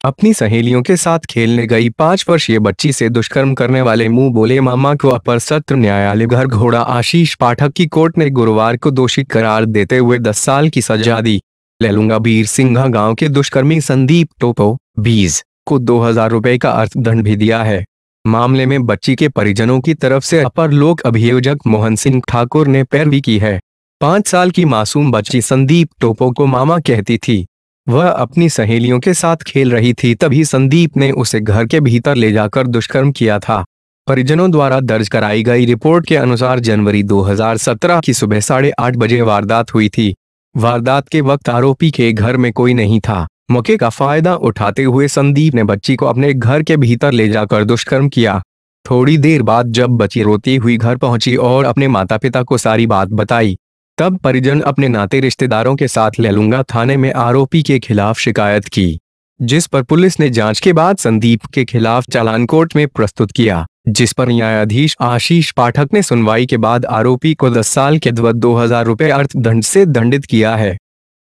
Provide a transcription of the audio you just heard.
अपनी सहेलियों के साथ खेलने गई 5 वर्षीय बच्ची से दुष्कर्म करने वाले मुंह बोले मामा को अपर सत्र न्यायालय घरघोड़ा आशीष पाठक की कोर्ट ने गुरुवार को दोषी करार देते हुए 10 साल की सजा दी। लैलूंगा बीरसिंघा गांव के दुष्कर्मी संदीप टोपो 20 को 2000 रुपए का अर्थदंड भी दिया है। मामले में बच्ची के परिजनों की तरफ से अपर लोक अभियोजक मोहन सिंह ठाकुर ने पैरवी की है। 5 साल की मासूम बच्ची संदीप टोपो को मामा कहती थी। वह अपनी सहेलियों के साथ खेल रही थी, तभी संदीप ने उसे घर के भीतर ले जाकर दुष्कर्म किया था। परिजनों द्वारा दर्ज कराई गई रिपोर्ट के अनुसार जनवरी 2017 की सुबह 8:30 बजे वारदात हुई थी। वारदात के वक्त आरोपी के घर में कोई नहीं था। मौके का फायदा उठाते हुए संदीप ने बच्ची को अपने घर के भीतर ले जाकर दुष्कर्म किया। थोड़ी देर बाद जब बच्ची रोती हुई घर पहुंची और अपने माता पिता को सारी बात बताई, तब परिजन अपने नाते रिश्तेदारों के साथ लैलूंगा थाने में आरोपी के खिलाफ शिकायत की, जिस पर पुलिस ने जांच के बाद संदीप के खिलाफ चालान कोर्ट में प्रस्तुत किया, जिस पर न्यायाधीश आशीष पाठक ने सुनवाई के बाद आरोपी को 10 साल के 2000 रुपए अर्थदंड से दंडित किया है।